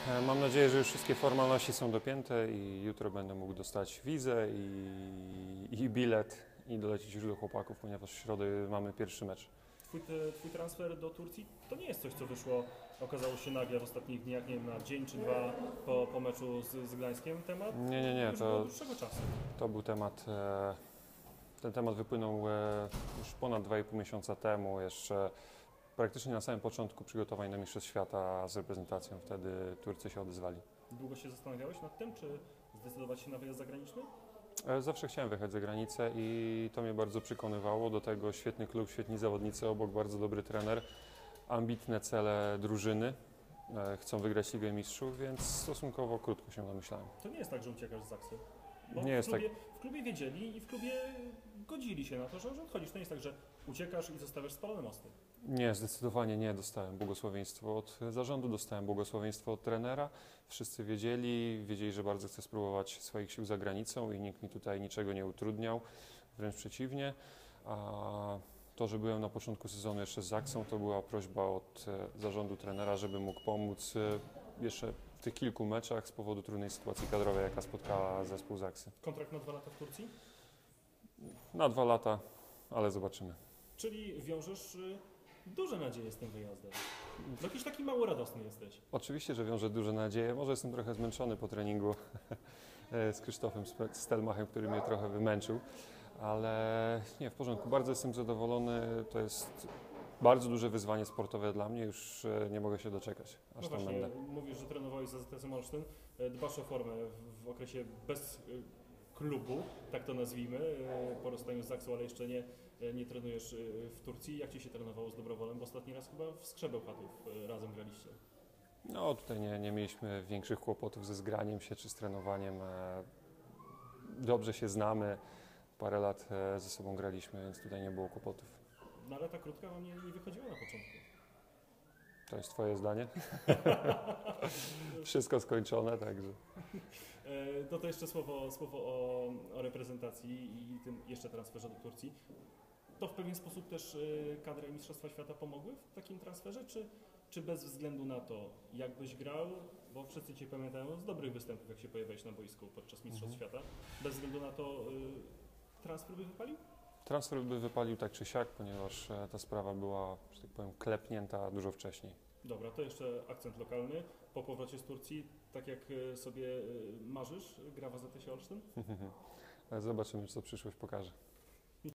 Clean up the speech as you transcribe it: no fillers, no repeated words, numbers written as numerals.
Mam nadzieję, że już wszystkie formalności są dopięte i jutro będę mógł dostać wizę i bilet i dolecieć już do chłopaków, ponieważ w środę mamy pierwszy mecz. Twój transfer do Turcji to nie jest coś, co wyszło, okazało się nagle w ostatnich dniach, nie wiem, na dzień czy dwa po meczu z Gdańskiem. Temat Nie, już było dłuższego czasu. to był temat, ten temat wypłynął już ponad 2,5 miesiąca temu, jeszcze praktycznie na samym początku przygotowań do Mistrzostw Świata z reprezentacją, wtedy Turcy się odezwali. Długo się zastanawiałeś nad tym, czy zdecydować się na wyjazd zagraniczny? Zawsze chciałem wyjechać za granicę i to mnie bardzo przekonywało. Do tego świetny klub, świetni zawodnicy, obok bardzo dobry trener, ambitne cele drużyny. Chcą wygrać Ligę Mistrzów, więc stosunkowo krótko się namyślałem. To nie jest tak, że uciekasz z Zaksy. Bo Nie jest tak. W klubie wiedzieli i w klubie godzili się na to, że odchodzisz. To nie jest tak, że uciekasz i zostawiasz spalone mosty. Nie, zdecydowanie nie. Dostałem błogosławieństwo od zarządu, dostałem błogosławieństwo od trenera. Wszyscy wiedzieli, że bardzo chcę spróbować swoich sił za granicą i nikt mi tutaj niczego nie utrudniał, wręcz przeciwnie. A to, że byłem na początku sezonu jeszcze z Zaksą, to była prośba od zarządu trenera, żeby mógł pomóc jeszcze w tych kilku meczach z powodu trudnej sytuacji kadrowej, jaka spotkała zespół Zaksy. Kontrakt na 2 lata w Turcji? Na 2 lata, ale zobaczymy. Czyli wiążesz duże nadzieje z tym wyjazdem. No jakiś taki mało radosny jesteś. Oczywiście, że wiąże duże nadzieje. Może jestem trochę zmęczony po treningu z Krzysztofem Stelmachem, który mnie trochę wymęczył, ale nie, w porządku. Bardzo jestem zadowolony. To jest bardzo duże wyzwanie sportowe dla mnie. Już nie mogę się doczekać, aż No tam właśnie, będę. mówisz, że trenowałeś za ZS Olsztyn. Dbasz o formę w okresie bez klubu, tak to nazwijmy, po rozstaniu z Zaksą, ale jeszcze nie trenujesz w Turcji. Jak Ci się trenowało z Dobrowolem? Bo ostatni raz chyba w Skrze Bełchatów razem graliście. No tutaj nie mieliśmy większych kłopotów ze zgraniem się czy z trenowaniem. Dobrze się znamy, parę lat ze sobą graliśmy, więc tutaj nie było kłopotów. No ale ta krótka Wam nie wychodziła na początku. To jest Twoje zdanie? Wszystko skończone, także. No to jeszcze słowo o reprezentacji i tym jeszcze transferze do Turcji. To w pewien sposób też kadra i Mistrzostwa Świata pomogły w takim transferze, czy bez względu na to, jak byś grał, bo wszyscy Cię pamiętają z dobrych występów, jak się pojawiałeś na boisku podczas Mistrzostw Świata, bez względu na to transfer by wypalił? Transfer by wypalił tak czy siak, ponieważ ta sprawa była, że tak powiem, klepnięta dużo wcześniej. Dobra, to jeszcze akcent lokalny. Po powrocie z Turcji, tak jak sobie marzysz, gra w AZS Olsztyn? Zobaczymy, co przyszłość pokaże.